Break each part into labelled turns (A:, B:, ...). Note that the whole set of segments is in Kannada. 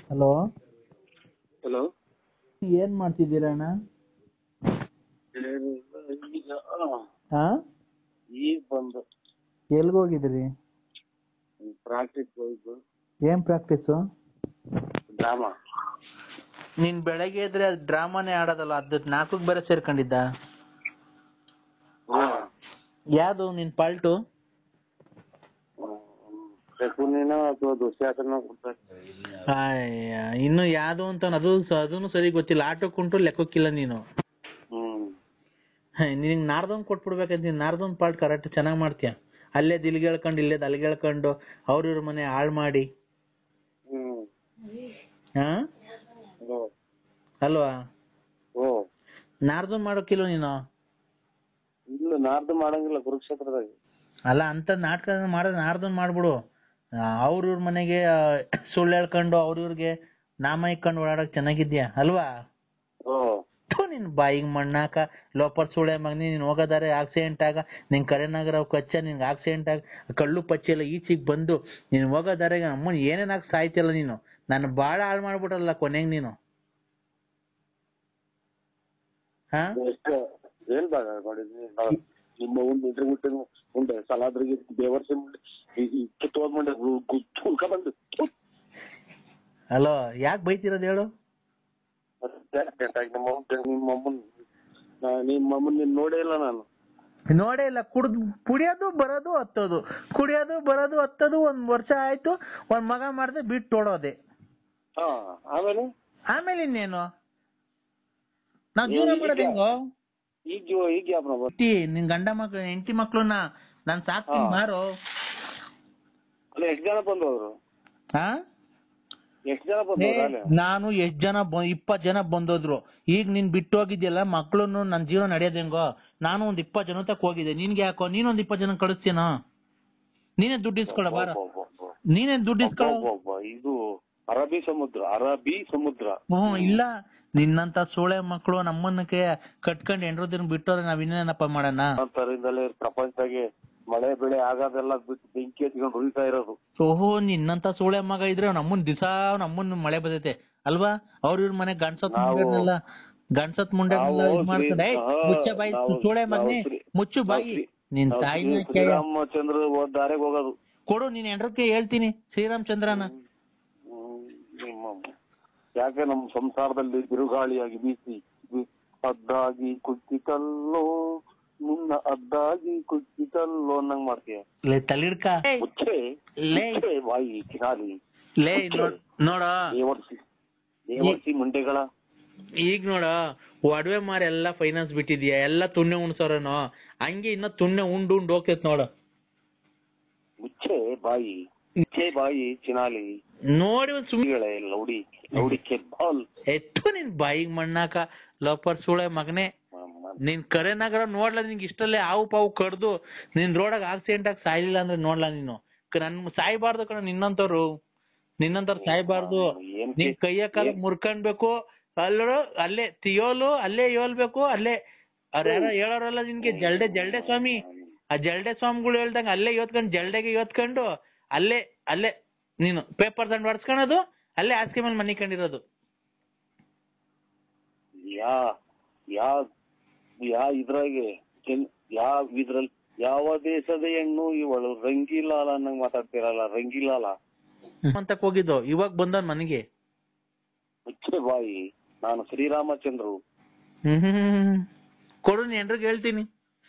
A: ಹಲೋ.
B: ಹಲೋ,
A: ಏನ್ ಮಾಡ್ತಿದ್ದೀರಾ ಅಣ್ಣ? ಹಾ,
B: ಈಗ ಬಂದು
A: ಎಲ್ಗ್ ಹೋಗಿದ್ರಿ?
B: ಪ್ರಾಕ್ಟೀಸ್ ಹೋಯ್ತು.
A: ಏನ್ ಪ್ರಾಕ್ಟೀಸು?
B: ಡ್ರಾಮಾ.
A: ನೀನ್ ಬೆಳಗ್ಗೆ ಇದ್ರೆ ಅದು ಡ್ರಾಮಾನೇ ಆಡೋದಲ್ಲ, ಅದ್ 4ಕ್ಕೆ ಬೇರೆ ಸೇರ್ಕೊಂಡಿದ್ದ? ಯಾವ್ದು ನಿನ್ ಪಾಲ್ಟು?
B: ಶಕುನಿನ ಅಥವಾ ದುಶ್ಯಾಸನ ಕೊಡ್ತಾರೆ.
A: ಇನ್ನು ಯಾವ್ದು ಅಂತ ಅದೂ ಸರಿ ಗೊತ್ತಿಲ್ಲ. ಆಟಕ್ಕುಂಟು ಲೆಕ್ಕಕ್ಕಿಲ್ಲ ನೀನು. ನಿನ್ ನಾರ್ದೊಂದ್ ಕೊಟ್ಬಿಡ್ಬೇಕಂತ. ನೀನ್ ನಾರ್ದೊಂದ್ ಪಾರ್ಟ್ ಕರೆಕ್ಟ್ ಚೆನ್ನಾಗ್ ಮಾಡ್ತೀಯ. ಅಲ್ಲೇ ದಿಲ್ಗೆಳ್ಕೊಂಡು ಇಲ್ಲೇ ಅಲ್ಗೆಳ್ಕೊಂಡು ಅವ್ರ ಮನೆ ಹಾಳು ಮಾಡಿ. ಹಾ, ಅಲ್ವಾ? ನಾರ್ದೊಂದ್ ಮಾಡೋಕಿಲ್ವ ನೀನು?
B: ಇಲ್ಲ, ನಾರ್ದು ಮಾಡಂಗಿಲ್ಲ ಕುರುಕ್ಷೇತ್ರದಾಗ.
A: ಅಲ್ಲ, ಅಂತ ನಾಟಕ ಮಾಡೋದ್ ನಾರ್ದೊಂದ್ ಮಾಡ್ಬಿಡು. ಅವ್ರ ಮನೆಗೆ ಸುಳ್ಳು ಹೇಳ್ಕೊಂಡು ಅವ್ರಿವ್ರಿಗೆ ನಾಮ ಇಕ್ಕೊಂಡು ಓಡಾಡಕ್ ಚೆನ್ನಾಗಿದ್ಯಾ ಅಲ್ವಾ? ನಿನ್ ಬಾಯಿಗೆ ಮಣ್ಣಾಕ ಲೋಪರ್ ಸುಳೆ ಮಗನಿ. ನೀನ್ ಹೋಗೋದಾರೆ ಆಕ್ಸಿಡೆಂಟ್ ಆಗ ನಿನ್ ಕರೆನಾಗರ ಕಚ್ಚ ನಿನ್ಗೆ ಆಕ್ಸಿಡೆಂಟ್ ಆಗ ಕಳ್ಳು ಪಚ್ಚಿ ಎಲ್ಲ ಈಚೆಗೆ ಬಂದು ನೀನ್ ಹೋಗೋದಾರೆ ಅಮ್ಮನ್ ಏನೇನಾಗ ಸಾಯ್ತಿಲ್ಲ ನೀನು. ನಾನು ಬಾಳ ಹಾಳು ಮಾಡ್ಬಿಟ್ಟಲ್ಲ ಕೊನೆಗೆ ನೀನು. ಹಾ,
B: ಏನ್ ಬಾಗ ಮಾಡಿದ್ನಿ? ನಿಮ್ಮ ಉಂಡೆ ಸಲಾದ್ರಿಗೆ ಬೇವರ್ಸಿ ಕಿತ್ತೋದ್ಮಂಡೆ ಗುಕ್ಕ ಬಂದು.
A: ಹಲೋ, ಯಾಕೆ ಬೈತಿರೋದು ಹೇಳು?
B: ನಿಮ್ಮಮ್ಮನ್ ನೀನ್ ನೋಡೇ ಇಲ್ಲ ನಾನು.
A: ನೋಡೇ ಇಲ್ಲ. ಕುಡಿಯೋದು ಬರೋದು ಹತ್ತೋದು, ಕುಡಿಯೋದು ಬರೋದು ಹತ್ತೋದು. 1 ವರ್ಷ ಆಯ್ತು, 1 ಮಗ ಮಾಡ್ದೆ ಬಿಟ್ಟು ಓಡೋದೆ. ಆಮೇಲೆ ಇನ್ನೇನು? ನಾವ್ ಜೀವನ ಮಾಡೋದು ಹೆಂಗೋ?
B: ಈಗ
A: ನಿನ್ ಗಂಡ ಮಕ್ಳು ಹೆಂಡತಿ ಮಕ್ಳನ್ನ ನಾನ್ ಸಾಕ್ತೀನಿ ಬಾರೋ.
B: ಎಷ್ಟು ಜನ ಬಂದವರು?
A: ಹಾ,
B: ಎಷ್ಟು ಜನ ಬಂದವರು?
A: ನಾನು 20 ಜನ ಬಂದೋದ್ರು. ಈಗ ನೀನ್ ಬಿಟ್ಟು ಹೋಗಿದ್ಯಲ್ಲ ಮಕ್ಳನ್ನು, ನನ್ ಜೀವನ ನಡೆಯೋದು ಹೆಂಗೋ? ನಾನು 20 ಜನ ತಕ್ಕ ಹೋಗಿದ್ದೆ. ನಿನ್ಗೆ ಯಾಕೋ? ನೀನೊಂದ್ 20 ಜನ ಕಳಿಸ್ತೀನೋ? ನೀನೇ ದುಡ್ಡು ಇಸ್ಕೊಳ್ಳೋ ಬಾರ. ನೀನೇ ದುಡ್ಡು ಇಸ್ಕೊಳ್ಳೋ.
B: ಇದು ಅರಬ್ಬಿ ಸಮುದ್ರ.
A: ಇಲ್ಲ, ನಿನ್ನಂತ ಸೋಳೆ ಮಕ್ಳು ನಮ್ಮನ್ನಕ್ಕೆ ಕಟ್ಕೊಂಡು ಹೆಂಡ್ರದಿನ ಬಿಟ್ಟೋದ್ರೆ ನಾವ್ ಇನ್ನೇನಪ್ಪ ಮಾಡೋಣ?
B: ಪ್ರಪಂಚದಾಗೆ ಮಳೆ ಬೆಳೆ ಆಗೋದೆಲ್ಲ ಬಿಟ್ಟು ಬೆಂಕಿ ಹಚ್ಕೊಂಡು ಉಳಿತಾ ಇರೋದು.
A: ಓಹೋ, ನಿನ್ನಂತ ಸೋಳೆ ಮಗ ಇದ್ರೆ ನಮ್ಮನ್ ಮಳೆ ಬದೈತೆ ಅಲ್ವಾ? ಇವ್ರ ಮನೆ ಗಂಡ್ಸತ್ ಮುಂಡೆಲ್ಲ ಇದ್ ಮಾಡ್ತಾರೆ. ಮುಚ್ಚ ಬಾಯಿ ಸೋಳೆ ಮಗನೇ, ಮುಚ್ಚು ಬಾಯಿ. ನಿನ್ ತಾಯಿನ
B: ಶ್ರೀರಾಮಚಂದ್ರ ದಾರಿಗೆ ಹೋಗೋದು.
A: ಕೊಡು, ನೀನ್ ಹೆಂಡ್ರಕ್ಕೆ ಹೇಳ್ತೀನಿ ಶ್ರೀರಾಮಚಂದ್ರನ.
B: ಯಾಕೆ ನಮ್ಮ ಸಂಸಾರದಲ್ಲಿ ಬಿರುಗಾಳಿಯಾಗಿ ಬೀಸಿ ಅದ್ದಾಗಿ ಕುಚ್ಚಿತಲ್ಲೋ ಮುನ್ನ ಅದ್ದಾಗಿ ಕುಚ್ಚಿತಲ್ಲೋ ಅನ್ನಂಗ್ ಮಾಡ್ತೀಯ.
A: ತಲಿಡ್ಕ
B: ಬಾಯಿ ಕಿರಾಲಿ
A: ನೋಡ
B: ದೇವರ್ಸಿ ಮುಂಡೆಗಳ.
A: ಈಗ ನೋಡ, ಒಡವೆ ಮಾರಿ ಎಲ್ಲಾ ಫೈನಾನ್ಸ್ ಬಿಟ್ಟಿದ್ಯಾ, ಎಲ್ಲಾ ತುಣ್ಣೆ ಉಣ್ಸೋರೇನೋ. ಹಂಗೆ ಇನ್ನ ತುಣ್ಣೆ ಉಂಡು ಹೋಗ್ತೈತ್ ನೋಡ.
B: ಮುಚ್ಚೆ ಬಾಯಿ ಚಿನಾಲಿ
A: ನೋಡಿ
B: ಲೌಡಿಕೆ ಬಾಲ್
A: ಎತ್ತು ನಿನ್ ಬಾಯಿಗೆ ಮಣ್ಣಾಕ ಲೋಪರ್ ಸುಳೆ ಮಗನೇ. ನಿನ್ ಕರೆನಾಗರ ನೋಡ್ಲಾ? ನಿನ್ಗೆ ಇಷ್ಟಲ್ಲೇ ಹಾವು ಪಾವು ಕಡ್ದು ನಿನ್ ರೋಡಾಗ ಆಕ್ಸಿಡೆಂಟ್ ಆಗಿ ಸಾಯ್ಲಿಲ್ಲ ಅಂದ್ರೆ ನೋಡ್ಲಾ ನೀನು? ನನ್ ಸಾಯ್ಬಾರ್ದು ಕಣ ನಿನ್ನಂತವ್ರು ಸಾಯ್ಬಾರ್ದು. ನಿನ್ ಕೈಯ ಕಾಲ ಮುರ್ಕೊಂಡ್ಬೇಕು. ಅಲ್ಲೇ ತಿಯೋಲು ಅಲ್ಲೇ ಯೋಲ್ಬೇಕು. ಅಲ್ಲೇ ಅವ್ರ ಯಾರೋ ಹೇಳೋರಲ್ಲ ನಿನ್ಗೆ, ಜಲ್ಡೆ ಸ್ವಾಮಿ. ಆ ಜಲ್ಡೆ ಸ್ವಾಮಿಗಳು ಹೇಳ್ದಂಗ ಅಲ್ಲೇ ಯೋತ್ಕೊಂಡು ಜಲ್ಡೆಗೆ ಯೋತ್ಕೊಂಡು ಅಲ್ಲೇ ನೀನು ಪೇಪರ್ ದಂಡ್ ಹೊಡ್ಸ್ಕೊಳೋದು, ಅಲ್ಲೇ ಹಾಸಿಗೆ ಮೇಲೆ ಮನಿ ಕಂಡಿರೋದು.
B: ಇದ್ರಲ್ಲಿ ಯಾವ ದೇಶದ ಹೆಣ್ಣು ಇವಳು ರಂಗಿಲಾಲ ಅನ್ನಂಗ್ ಮಾತಾಡ್ತಿರಲ್ಲ. ರಂಗಿಲಾಲ
A: ಅಂತ ಹೋಗಿದ್ದು, ಇವಾಗ ಬಂದ ಮನೆಗೆ.
B: ಮುಚ್ಚೆ ಬಾಯಿ, ನಾನು ಶ್ರೀರಾಮಚಂದ್ರು.
A: ಕೊಡು, ನೀ ಎಲ್ರಿಗೂ ಹೇಳ್ತೀನಿ.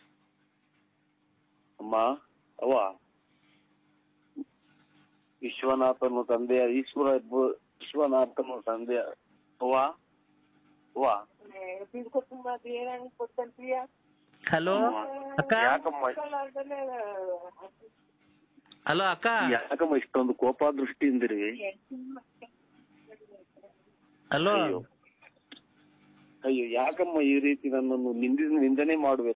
B: ಅಮ್ಮ ಅವ್ವ, ವಿಶ್ವನಾಥನು ತಂದೆಯ ವಿಶ್ವನಾಥನು ತಂದೆಯ ಅವ್ವ.
A: ಹಲೋ ಅಕ್ಕ. ಹಲೋ ಅಕ್ಕ.
B: ಯಾಕಮ್ಮ ಇಷ್ಟೊಂದು ಕೋಪ ದೃಷ್ಟಿಯಿಂದಿರಿ?
A: ಹಲೋ.
B: ಅಯ್ಯೋ, ಯಾಕಮ್ಮ ಈ ರೀತಿ ನನ್ನನ್ನು ನಿಂದನೆ ಮಾಡುವೆ?